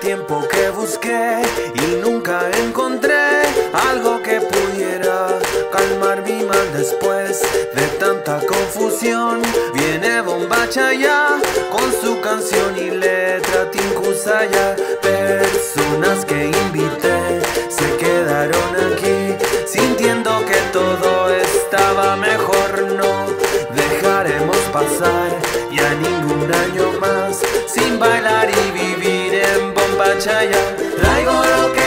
tiempo que busqué y nunca encontré algo que pudiera calmar mi mal después de tanta confusión. Viene Bomba Chaya con su canción y letra Tinkusaya. Personas que invité se quedaron aquí sintiendo que todo estaba mejor. No dejaremos pasar ya ningún año más sin bailar y vivir en Bomba Chaya. Traigo lo que